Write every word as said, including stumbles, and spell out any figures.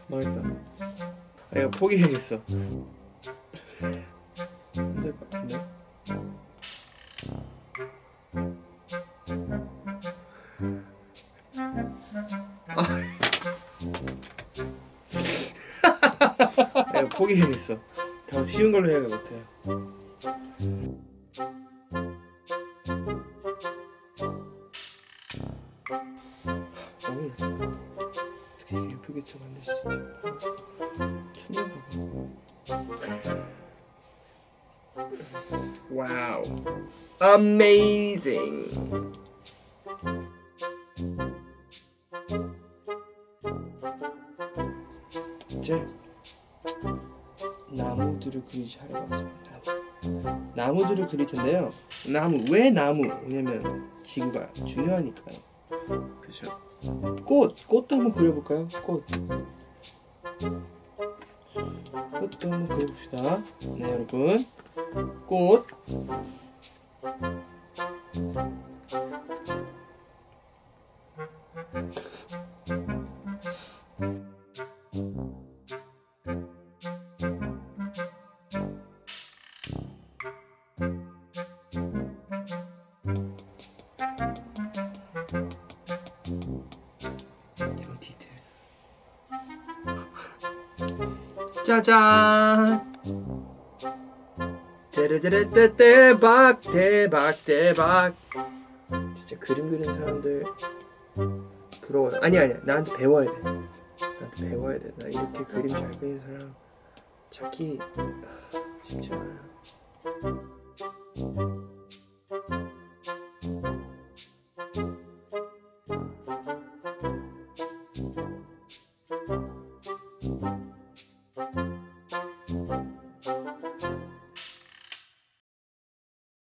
망했다. 아, 이거 포기해야겠어. 안 될 것 같은데. 아, 이거 포기해야겠어. 더 쉬운 걸로 해야 것 같아. 너무 어떻게 이렇게 예쁘게 좀 만들 수 있지? 천년가봐. 와우, amazing. 이제 나무들을 그리기 하려봤습니다. 나무들을 그릴 텐데요. 나무, 왜 나무? 왜냐면 지구가 중요하니까요. 그렇죠. 꽃, 꽃도 한번 그려볼까요? 꽃. 꽃도 한번 그려봅시다. 네, 여러분. 꽃. 이런 디테일. 짜잔. 데르데르데 대박 대박 대박. 진짜 그림 그리는 사람들 부러워요. 아니 아니야, 나한테 배워야 돼. 나한테 배워야 돼. 나 이렇게 그림 잘 그리는 사람 찾기 쉽지 않아요.